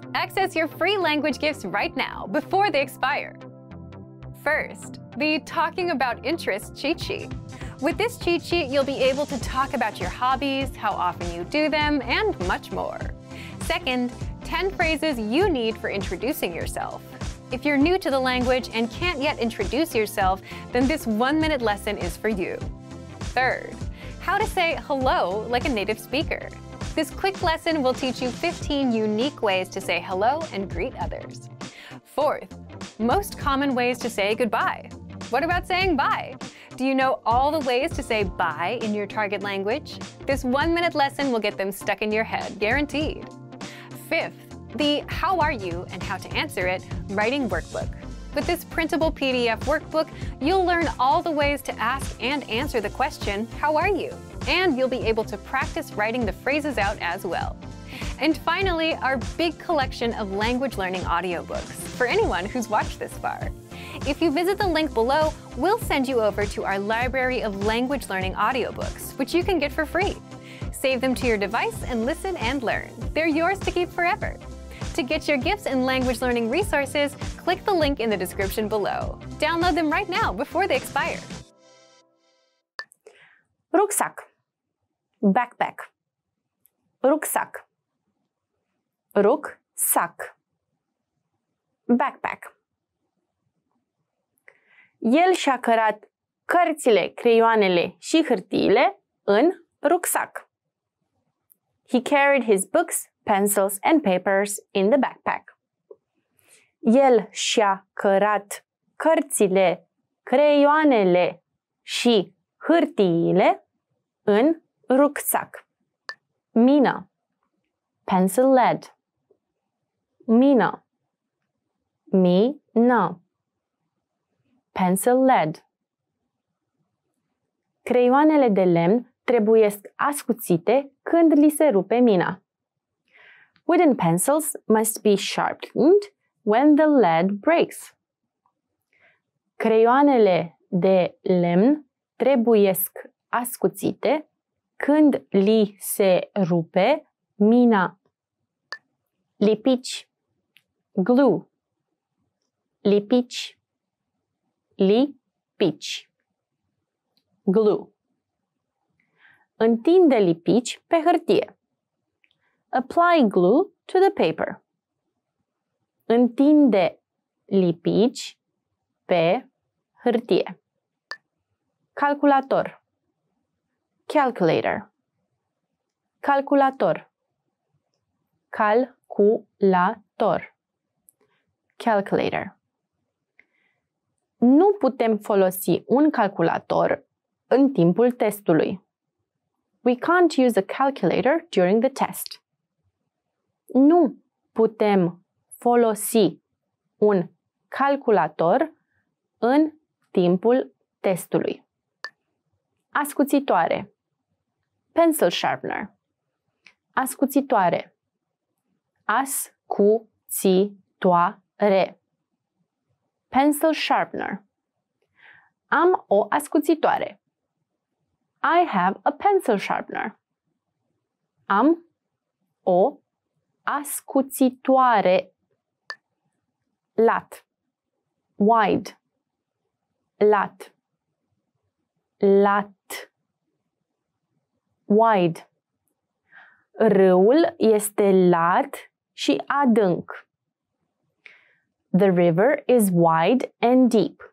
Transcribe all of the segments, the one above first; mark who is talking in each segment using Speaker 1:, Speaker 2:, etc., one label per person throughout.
Speaker 1: Access your free language gifts right now before they expire. First, the Talking About Interests cheat sheet. With this cheat sheet, you'll be able to talk about your hobbies, how often you do them, and much more. Second, 10 phrases you need for introducing yourself. If you're new to the language and can't yet introduce yourself, then this 1-minute lesson is for you. Third, how to say hello like a native speaker. This quick lesson will teach you 15 unique ways to say hello and greet others. Fourth, most common ways to say goodbye. What about saying bye? Do you know all the ways to say bye in your target language? This 1-minute lesson will get them stuck in your head, guaranteed. Fifth, the How Are You and How to Answer It writing workbook. With this printable PDF workbook, you'll learn all the ways to ask and answer the question, how are you? And you'll be able to practice writing the phrases out as well. And finally, our big collection of language learning audiobooks for anyone who's watched this far. If you visit the link below, we'll send you over to our library of language learning audiobooks, which you can get for free. Save them to your device and listen and learn. They're yours to keep forever. To get your gifts and language learning resources, click the link in the description below. Download them right now before they expire.
Speaker 2: Rucksack, backpack, rucksack, rucksack, backpack. El și-a cărat cărțile, creioanele și hârtiile în rucsac. He carried his books, pencils and papers in the backpack. El și-a cărat cărțile, creioanele și hârtiile în rucsac. Mina, pencil lead. Mina, mina, pencil lead. Creioanele de lemn trebuiesc ascuțite când li se rupe mina. Wooden pencils must be sharpened when the lead breaks. Creioanele de lemn trebuiesc ascuțite când li se rupe mina. Lipici, glue. Lipici, lipici, glue. Întinde lipici pe hârtie. Apply glue to the paper. Întinde lipici pe hârtie. Calculator, calculator, calculator, calculator, calculator. Nu putem folosi un calculator în timpul testului. We can't use a calculator during the test. Nu putem folosi un calculator în timpul testului. Ascuțitoare, pencil sharpener, ascuțitoare, ascuțitoare, pencil sharpener. Am o ascuțitoare. I have a pencil sharpener. Am o ascuțitoare. Lat, wide, lat, lat, wide. Râul este lat și adânc. The river is wide and deep.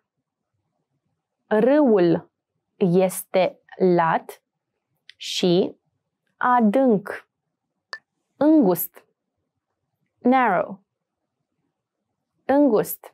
Speaker 2: Râul este lat și adânc. Îngust, narrow, îngust,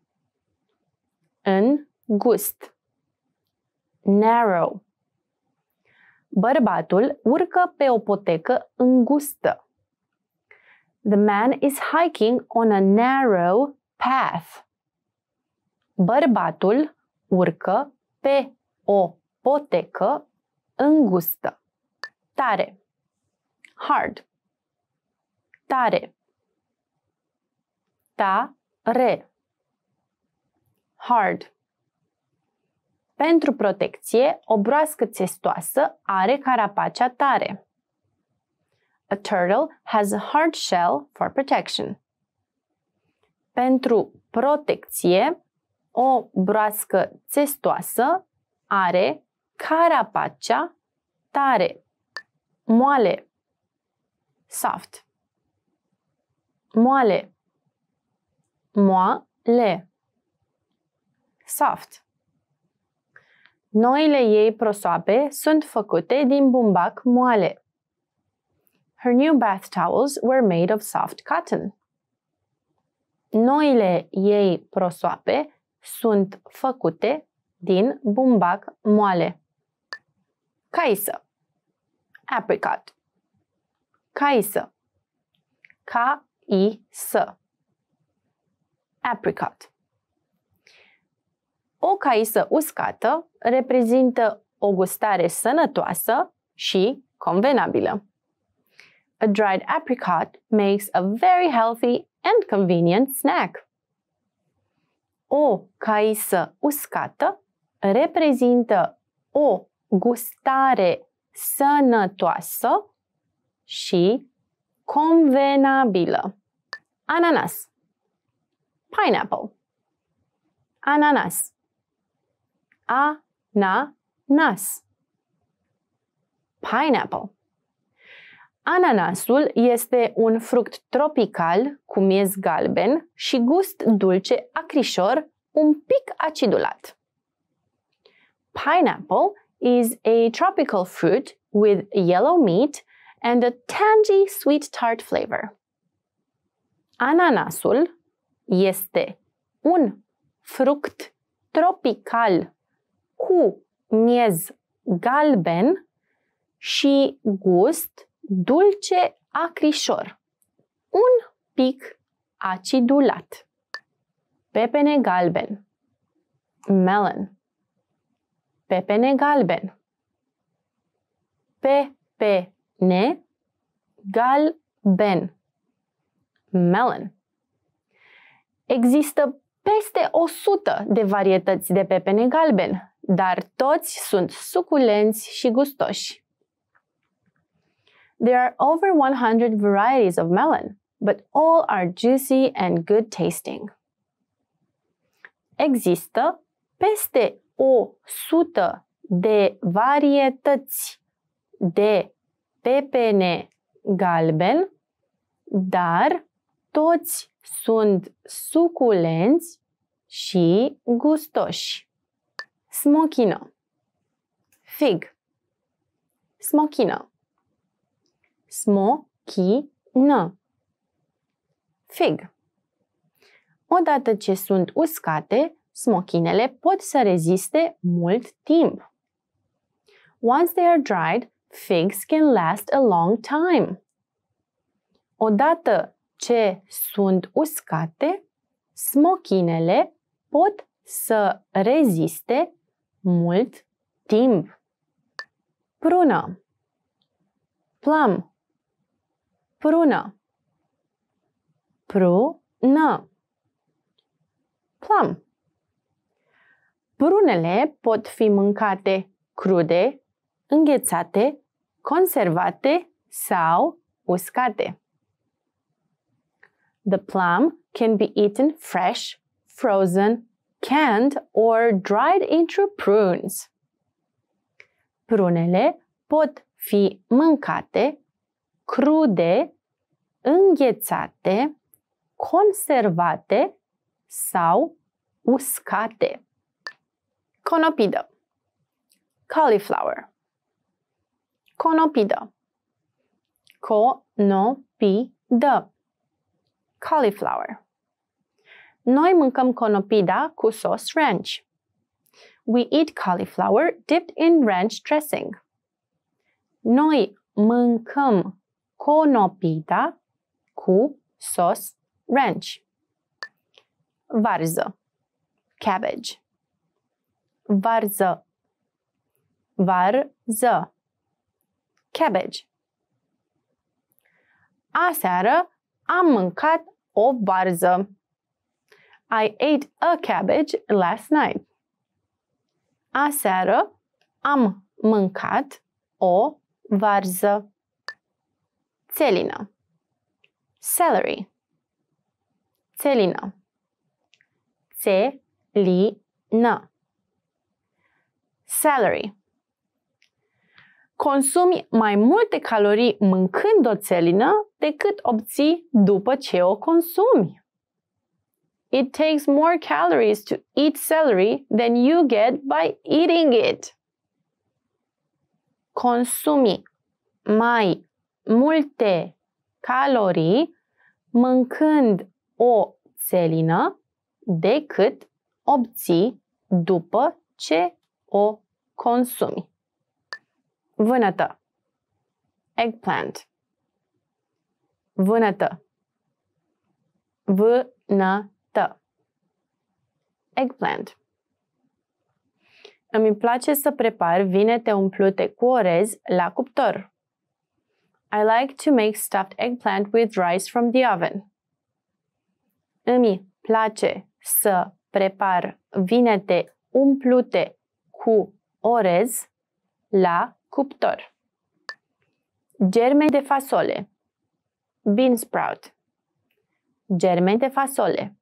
Speaker 2: îngust, narrow. Bărbatul urcă pe o potecă îngustă. The man is hiking on a narrow path. Bărbatul urcă pe o potecă îngustă. Tare, hard, tare, tare, hard. Pentru protecție, o broască țestoasă are carapacea tare. A turtle has a hard shell for protection. Pentru protecție, o broască țestoasă are carapacea tare, moale, soft, moale, moale, soft. Noile ei prosoape sunt făcute din bumbac moale. Her new bath towels were made of soft cotton. Noile ei prosoape sunt făcute din bumbac moale. Caisă, apricot. Caisă, caisă, apricot. O caisă uscată reprezintă o gustare sănătoasă și convenabilă. A dried apricot makes a very healthy and convenient snack. O caisă uscată reprezintă o gustare sănătoasă și convenabilă. Ananas, pineapple, ananas, ananas, pineapple. Ananasul este un fruct tropical cu miez galben și gust dulce acrișor, un pic acidulat. Pineapple is a tropical fruit with yellow meat and a tangy sweet tart flavor. Ananasul este un fruct tropical cu miez galben și gust dulce acrișor, un pic acidulat. Pepene galben, melon, pepene galben, pepene galben, melon. Există peste 100 de varietăți de pepene galben, dar toți sunt suculenți și gustoși. There are over 100 varieties of melon, but all are juicy and good tasting. Există peste 100 de varietăți de pepene galben, dar toți sunt suculenți și gustoși. Smochino, fig, smochino, smochină, fig. Odată ce sunt uscate, smochinele pot să reziste mult timp. Once they are dried, figs can last a long time. Odată ce sunt uscate, smochinele pot să reziste mult timp. Prună, plum, prună, prună, plum. Prunele pot fi mâncate crude, înghețate, conservate sau uscate. The plum can be eaten fresh, frozen, canned or dried into prunes. Prunele pot fi mâncate crude, înghețate, conservate sau uscate. Conopidă, cauliflower, conopidă, conopidă, cauliflower. Noi mâncăm conopida cu sos ranch. We eat cauliflower dipped in ranch dressing. Noi mâncăm conopida cu sos ranch. Varză, cabbage, varză, varză, cabbage. Aseară am mâncat o varză. I ate a cabbage last night. Aseară am mâncat o varză. Țelină, celery, țelină, țelină. Salary. Consumi mai multe calorii mâncând o țelină decât obții după ce o consumi. It takes more calories to eat celery than you get by eating it. Consumi mai multe calorii mâncând o țelină decât obții după ce o consumi. Vânătă. Eggplant. Vânătă. Vânătă. Eggplant. Îmi place să prepar vinete umplute cu orez la cuptor. I like to make stuffed eggplant with rice from the oven. Îmi place să prepar vinete umplute cu orez la cuptor. Germeni de fasole. Bean sprout. Germeni de fasole.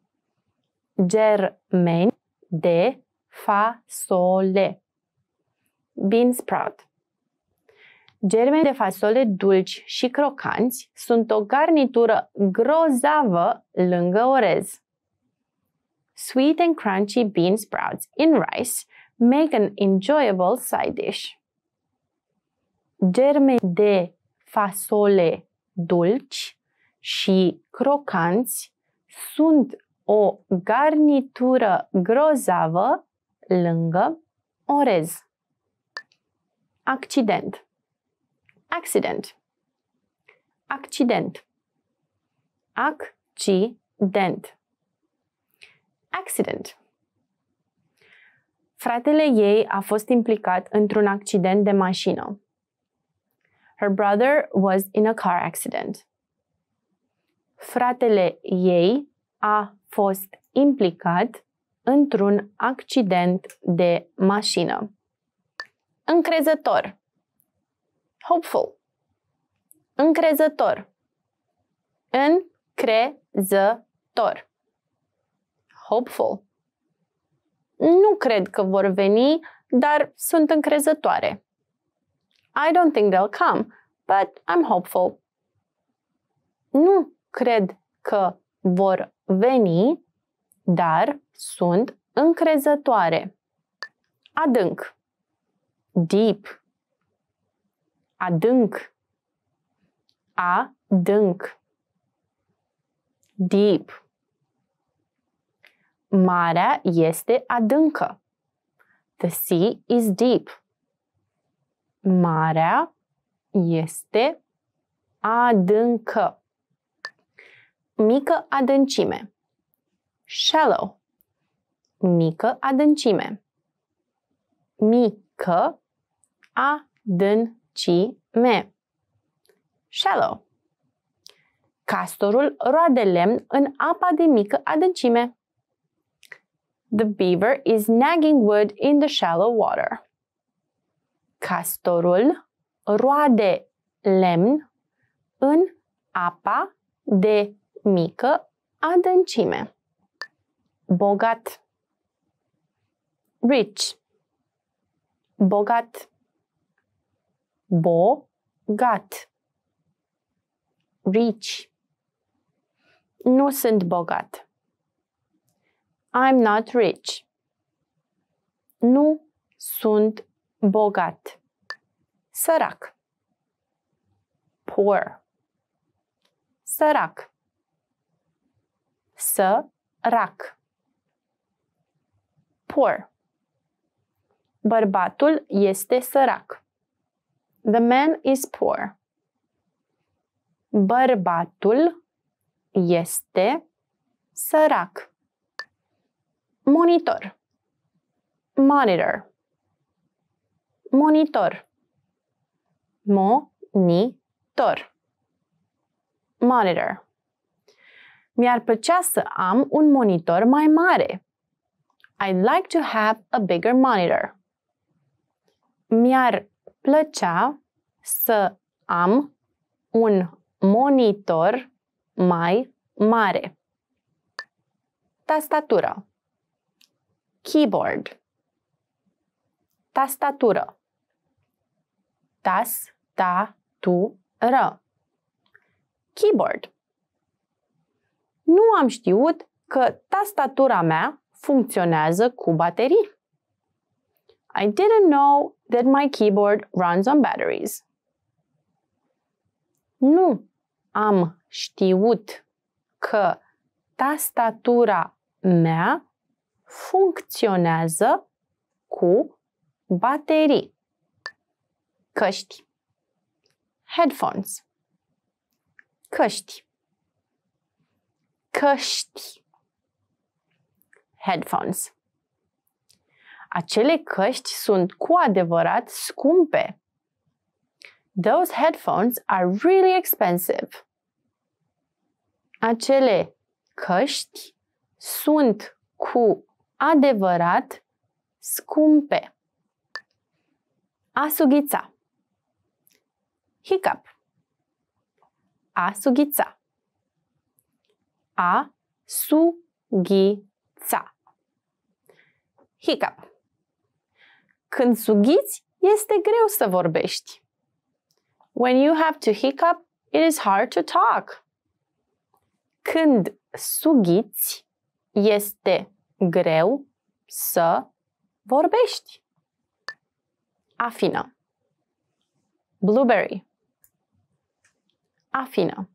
Speaker 2: Germeni de fasole. Bean sprout. Germeni de fasole dulci și crocanți sunt o garnitură grozavă lângă orez. Sweet and crunchy bean sprouts in rice make an enjoyable side dish. Germeni de fasole dulci și crocanți sunt o garnitură grozavă lângă orez. Accident. Accident. Accident. Accident. Accident. Fratele ei a fost implicat într-un accident de mașină. Her brother was in a car accident. Fratele ei a fost implicat într-un accident de mașină. Încrezător. Hopeful. Încrezător. Încrezător. Hopeful. Nu cred că vor veni, dar sunt încrezătoare. I don't think they'll come, but I'm hopeful. Nu cred că vor veni, dar sunt încrezătoare. Adânc. Deep. Adânc. Adânc. Deep. Marea este adâncă. The sea is deep. Marea este adâncă. Mică adâncime. Shallow. Mică adâncime. Mică adâncime. Shallow. Castorul roade lemn în apa de mică adâncime. The beaver is nagging wood in the shallow water. Castorul roade lemn în apa de mică adâncime. Bogat. Rich. Bogat. Bogat. Rich. Nu sunt bogat. I'm not rich. Nu sunt bogat. Sărac. Poor. Sărac. Sărac. Poor. Bărbatul este sărac. The man is poor. Bărbatul este sărac. Monitor. Monitor. Monitor. Monitor. Monitor. Mi-ar plăcea să am un monitor mai mare. I'd like to have a bigger monitor. Mi-ar plăcea să am un monitor mai mare. Tastatură. Keyboard. Tastatură. Tas-ta-tu-ră. Keyboard. Nu am știut că tastatura mea funcționează cu baterii. I didn't know that my keyboard runs on batteries. Nu am știut că tastatura mea funcționează cu baterii. Căști. Headphones. Căști. Căști. Headphones. Acele căști sunt cu adevărat scumpe. Those headphones are really expensive. Acele căști sunt cu adevărat scumpe. A sughița. Hiccup. A sughița. A sughița. Hiccup. Când sughiți, este greu să vorbești. When you have to hiccup, it is hard to talk. Când sughiți, este greu să vorbești. Afină. Blueberry. Afină.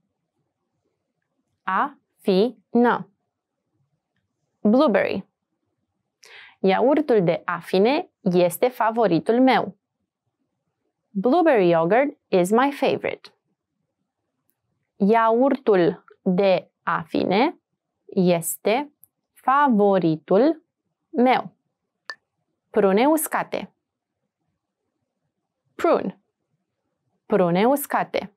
Speaker 2: Afină. Blueberry. Iaurtul de afine este favoritul meu. Blueberry yogurt is my favorite. Iaurtul de afine este favoritul meu. Prune uscate. Prune. Prune uscate.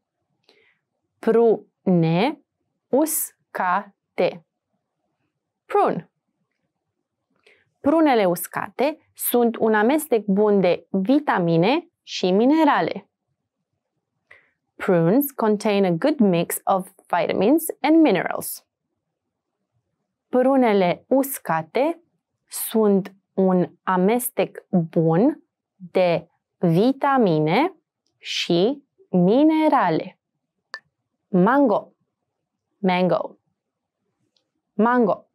Speaker 2: Prune uscate. Prune. Prunele uscate sunt un amestec bun de vitamine și minerale. Prunes contain a good mix of vitamins and minerals. Prunele uscate sunt un amestec bun de vitamine și minerale. Mango. Mango. Mango.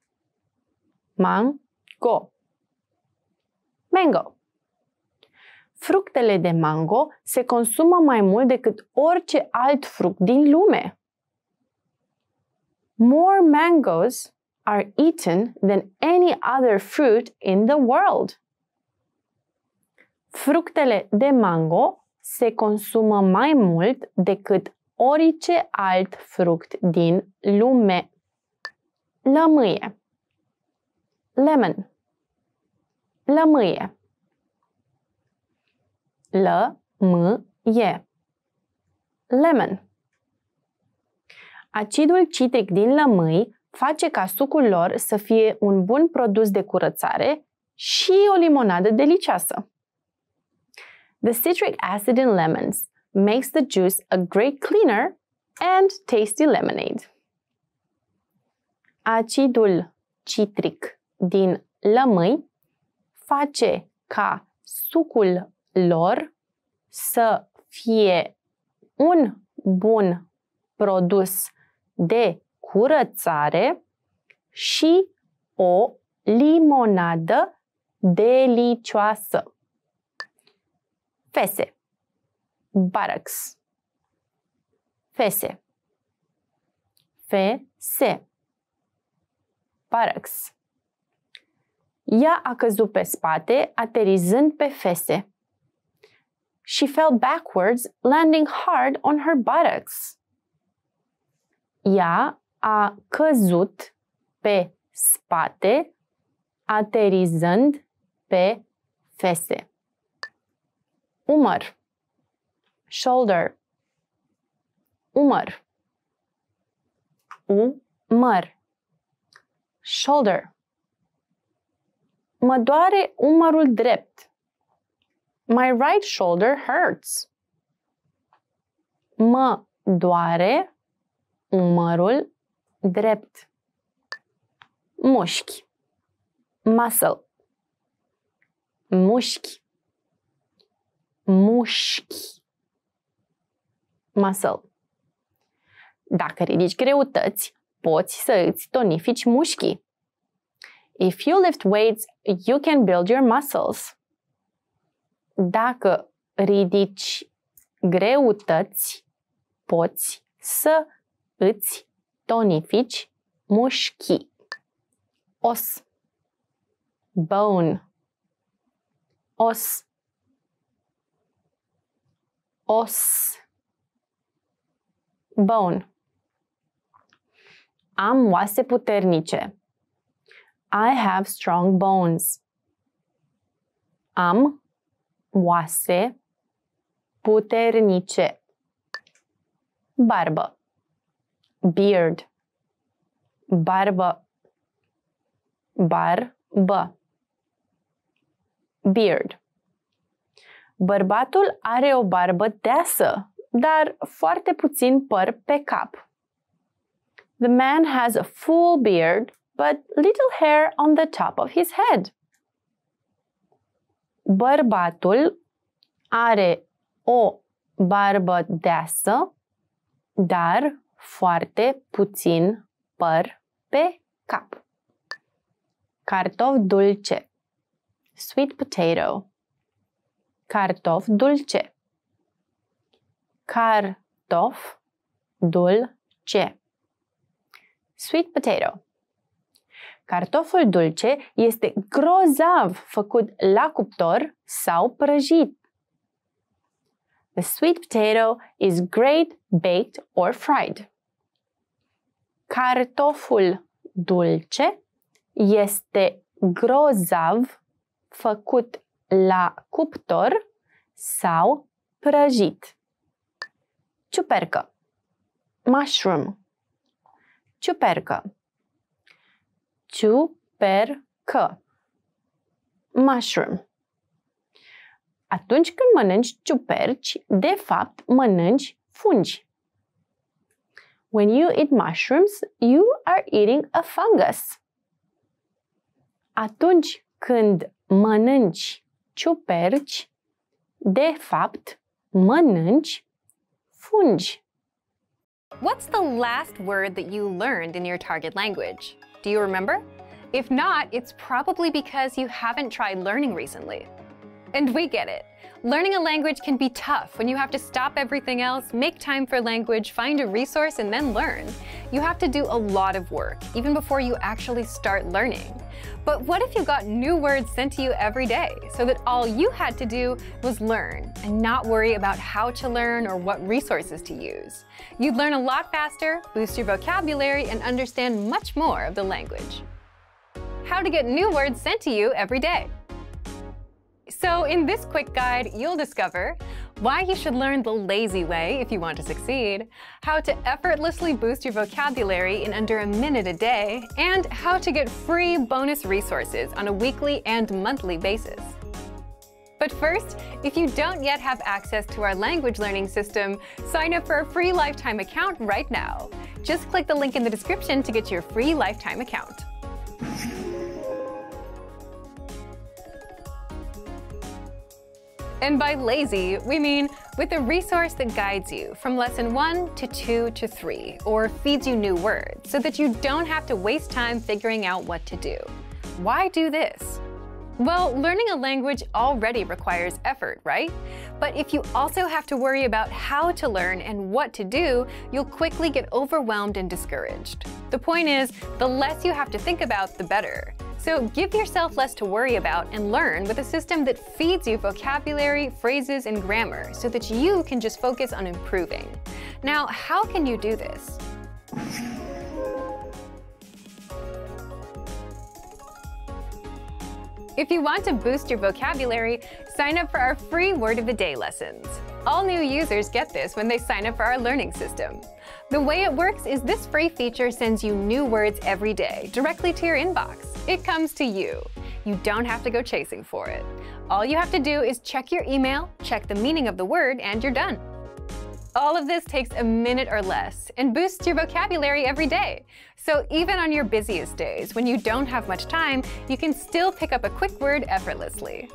Speaker 2: Mango. Mango. Fructele de mango se consumă mai mult decât orice alt fruct din lume. More mangoes are eaten than any other fruit in the world. Fructele de mango se consumă mai mult decât orice alt fruct din lume. Lămâie. Lemon. Lămâie. Lămâie. Lemon. Acidul citric din lămâi face ca sucul lor să fie un bun produs de curățare și o limonadă delicioasă. The citric acid in lemons makes the juice a great cleaner and tasty lemonade. Acidul citric din lămâi face ca sucul lor să fie un bun produs de curățare și o limonadă delicioasă. Fese. Buttocks. Fese. Fese. Buttocks. Ea a căzut pe spate, aterizând pe fese. She fell backwards, landing hard on her buttocks. Ea a căzut pe spate, aterizând pe fese. Umăr. Shoulder. Umăr. Umăr. Shoulder. Mă doare umărul drept. My right shoulder hurts. Mă doare umărul drept. mușchi. Muscle. Mușchi. Mușchi. Muscle. Dacă ridici greutăți, poți să îți tonifici mușchii. If you lift weights, you can build your muscles. Dacă ridici greutăți, poți să îți tonifici mușchii. Os. Bone. Os. Os. Bone. Am oase puternice. I have strong bones. Am oase puternice. Barbă. Beard. Barbă. Barbă. Beard. Bărbatul are o barbă deasă, dar foarte puțin păr pe cap. The man has a full beard, but little hair on the top of his head. Bărbatul are o barbă deasă, dar foarte puțin păr pe cap. Cartof dulce. Sweet potato. Cartof dulce. Cartof dulce. Sweet potato. Cartoful dulce este grozav făcut la cuptor sau prăjit. The sweet potato is great baked or fried. Cartoful dulce este grozav făcut la cuptor sau prăjit. Ciupercă. Mushroom. Ciupercă. Ciupercă. Mushroom. Atunci când mănânci ciuperci, de fapt mănânci fungi. When you eat mushrooms, you are eating a fungus. Atunci când mănânci ciuperci, de fapt mănânci fungi.
Speaker 1: What's the last word that you learned in your target language? Do you remember? If not, it's probably because you haven't tried learning recently. And we get it. Learning a language can be tough when you have to stop everything else, make time for language, find a resource, and then learn. You have to do a lot of work, even before you actually start learning. But what if you got new words sent to you every day, so that all you had to do was learn and not worry about how to learn or what resources to use? You'd learn a lot faster, boost your vocabulary, and understand much more of the language. How to get new words sent to you every day. So in this quick guide, you'll discover why you should learn the lazy way if you want to succeed, how to effortlessly boost your vocabulary in under a minute a day, and how to get free bonus resources on a weekly and monthly basis. But first, if you don't yet have access to our language learning system, sign up for a free lifetime account right now. Just click the link in the description to get your free lifetime account. And by lazy, we mean with a resource that guides you from lesson 1 to 2 to 3, or feeds you new words, so that you don't have to waste time figuring out what to do. Why do this? Well, learning a language already requires effort, right? But if you also have to worry about how to learn and what to do, you'll quickly get overwhelmed and discouraged. The point is, the less you have to think about, the better. So give yourself less to worry about and learn with a system that feeds you vocabulary, phrases, and grammar so that you can just focus on improving. Now, how can you do this? If you want to boost your vocabulary, sign up for our free Word of the Day lessons. All new users get this when they sign up for our learning system. The way it works is this free feature sends you new words every day, directly to your inbox. It comes to you. You don't have to go chasing for it. All you have to do is check your email, check the meaning of the word, and you're done. All of this takes a minute or less and boosts your vocabulary every day. So even on your busiest days, when you don't have much time, you can still pick up a quick word effortlessly.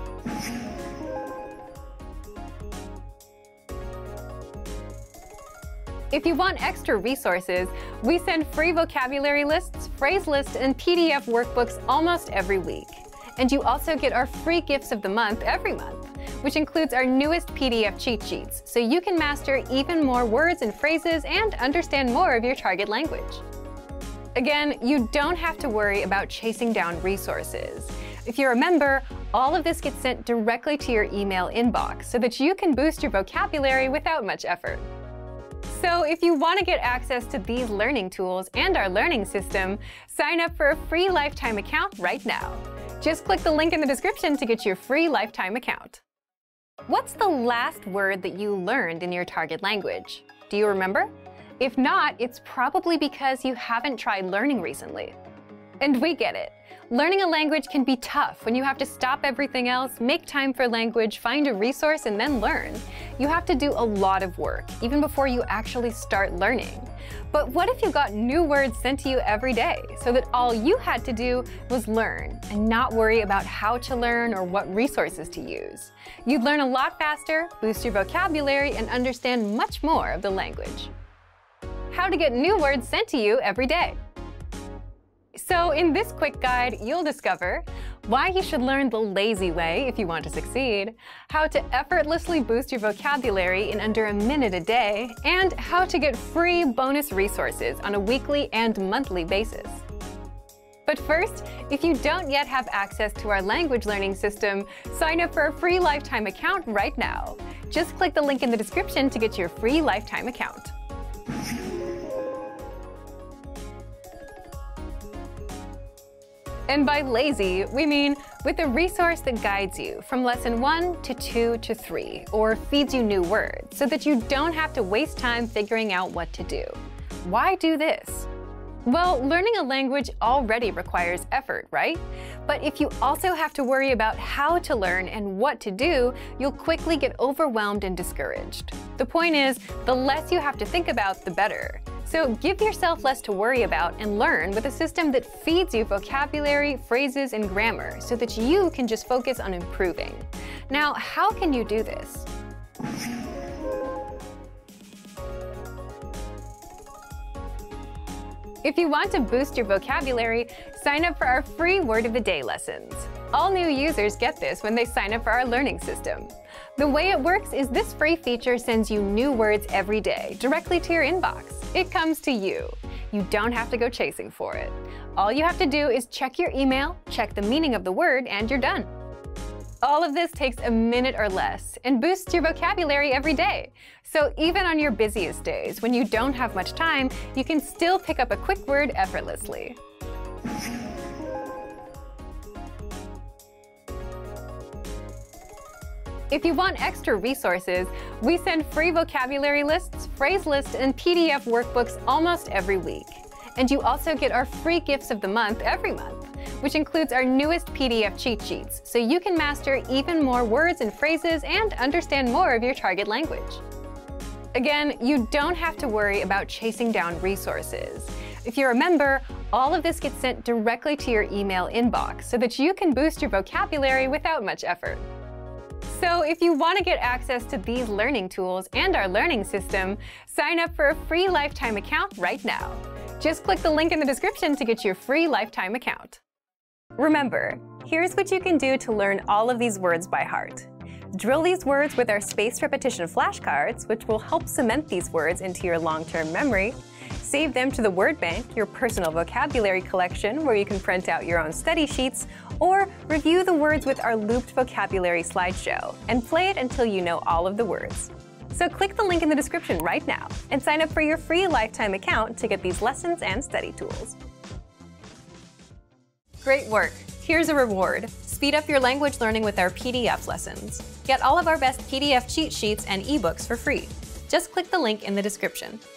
Speaker 1: If you want extra resources, we send free vocabulary lists, phrase lists, and PDF workbooks almost every week. And you also get our free gifts of the month every month, which includes our newest PDF cheat sheets, so you can master even more words and phrases and understand more of your target language. Again, you don't have to worry about chasing down resources. If you're a member, all of this gets sent directly to your email inbox so that you can boost your vocabulary without much effort. So if you want to get access to these learning tools and our learning system, sign up for a free lifetime account right now. Just click the link in the description to get your free lifetime account. What's the last word that you learned in your target language? Do you remember? If not, it's probably because you haven't tried learning recently. And we get it. Learning a language can be tough when you have to stop everything else, make time for language, find a resource, and then learn. You have to do a lot of work, even before you actually start learning. But what if you got new words sent to you every day, so that all you had to do was learn and not worry about how to learn or what resources to use? You'd learn a lot faster, boost your vocabulary, and understand much more of the language. How to get new words sent to you every day. So in this quick guide, you'll discover why you should learn the lazy way if you want to succeed, how to effortlessly boost your vocabulary in under a minute a day, and how to get free bonus resources on a weekly and monthly basis. But first, if you don't yet have access to our language learning system, sign up for a free lifetime account right now. Just click the link in the description to get your free lifetime account. And by lazy, we mean with a resource that guides you from lesson 1 to 2 to 3, or feeds you new words, so that you don't have to waste time figuring out what to do. Why do this? Well, learning a language already requires effort, right? But if you also have to worry about how to learn and what to do, you'll quickly get overwhelmed and discouraged. The point is, the less you have to think about, the better. So give yourself less to worry about and learn with a system that feeds you vocabulary, phrases, and grammar so that you can just focus on improving. Now, how can you do this? If you want to boost your vocabulary, sign up for our free Word of the Day lessons. All new users get this when they sign up for our learning system. The way it works is this free feature sends you new words every day, directly to your inbox. It comes to you. You don't have to go chasing for it. All you have to do is check your email, check the meaning of the word, and you're done. All of this takes a minute or less and boosts your vocabulary every day. So even on your busiest days, when you don't have much time, you can still pick up a quick word effortlessly. If you want extra resources, we send free vocabulary lists, phrase lists, and PDF workbooks almost every week. And you also get our free gifts of the month every month, which includes our newest PDF cheat sheets, so you can master even more words and phrases and understand more of your target language. Again, you don't have to worry about chasing down resources. If you're a member, all of this gets sent directly to your email inbox so that you can boost your vocabulary without much effort. So if you want to get access to these learning tools and our learning system, sign up for a free lifetime account right now. Just click the link in the description to get your free lifetime account. Remember, here's what you can do to learn all of these words by heart. Drill these words with our spaced repetition flashcards, which will help cement these words into your long-term memory. Save them to the Word Bank, your personal vocabulary collection where you can print out your own study sheets, or review the words with our looped vocabulary slideshow and play it until you know all of the words. So click the link in the description right now and sign up for your free lifetime account to get these lessons and study tools. Great work! Here's a reward. Speed up your language learning with our PDF lessons. Get all of our best PDF cheat sheets and ebooks for free. Just click the link in the description.